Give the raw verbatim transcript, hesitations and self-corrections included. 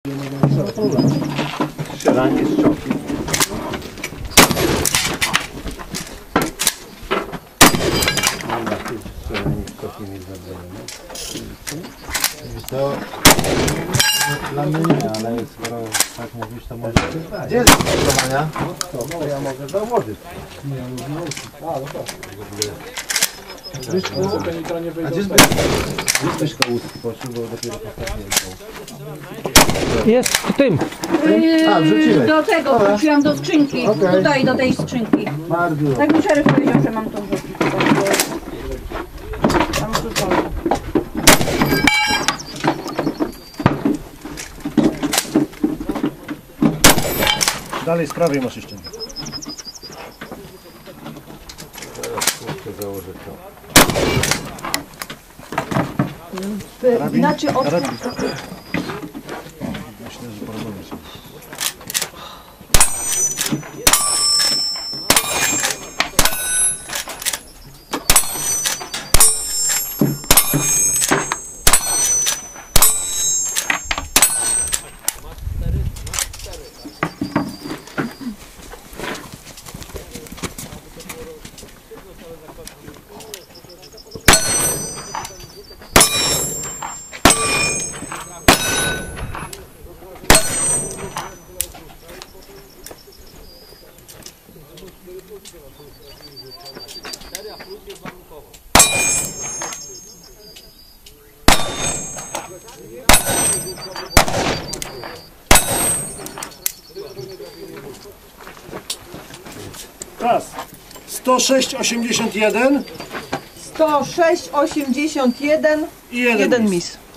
Strzelanie z czoki. Dobra, tu strzelanie z czoki mi zabrane. To dla mnie nie, ale skoro tak mówisz, to może... Gdzie jest stosowania? To no, ja mogę założyć. A, no tak. Zbyszko, a gdzie Zbyszko ustki poszły, bo dopiero postawiłem. Jest w tym. A, wrzuciłeś. Do tego wrzuciłam do skrzynki. Okay. Tutaj do tej skrzynki. Bardzo. Tak mi szeryf powiedział, że mam to wrzucić. Tam wrzucone. Dalej z prawej masz jeszcze. Muszę założyć to. Inaczej od... Myślę, że porozumiesz. Czas. sto sześć osiemdziesiąt jeden sto sześć osiemdziesiąt jeden i jeden, jeden mis. mis.